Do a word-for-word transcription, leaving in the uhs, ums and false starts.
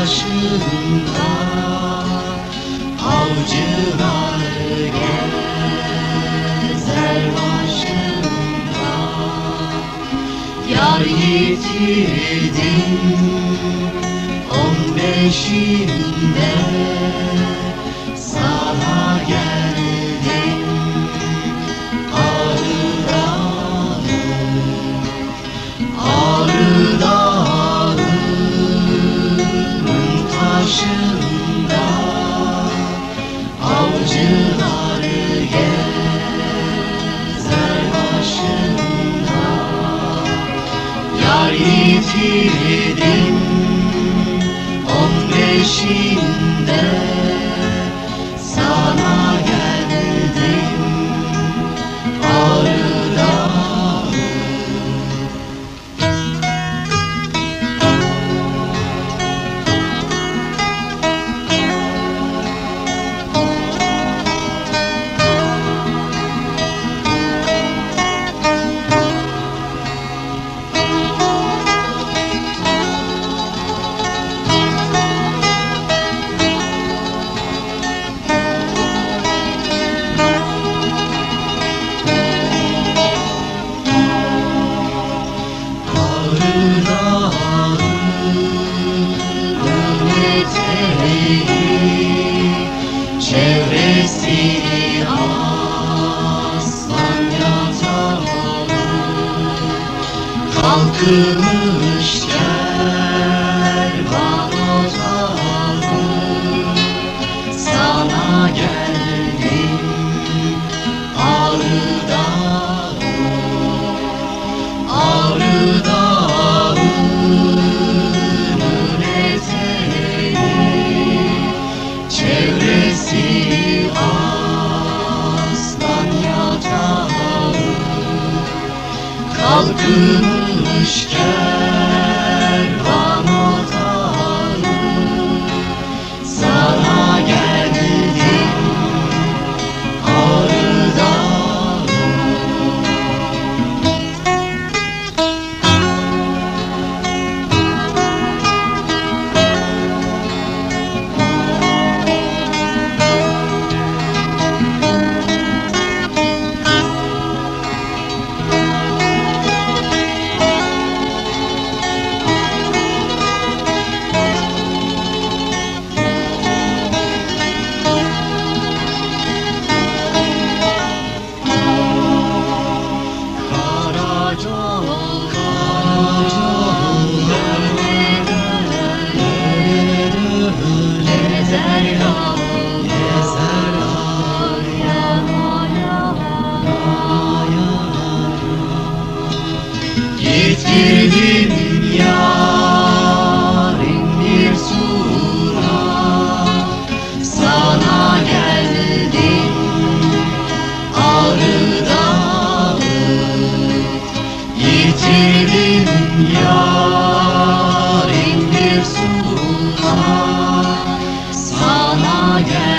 başında avcılar gezer başında. Yar yitirdim on beşinde, sana geldim Ağrı Dağı, Ağrı Dağı'nın taşında avcılar gezer başında. Yar yitirdim on beşinde, sana geldim Ağrı Dağı. Çevresi aslan yatağı, kalkmış kervan otağı. Sana geldim Ağrı Dağı, Ağrı Dağı'nın eteği, çevresi aslan yatağı, kalkmış kervan otağı. Sana geldim Ağrı Dağı. Yitirdim yarim bir sura, sana geldim Ağrı Dağı. Yitirdim yarim bir sura, sana geldim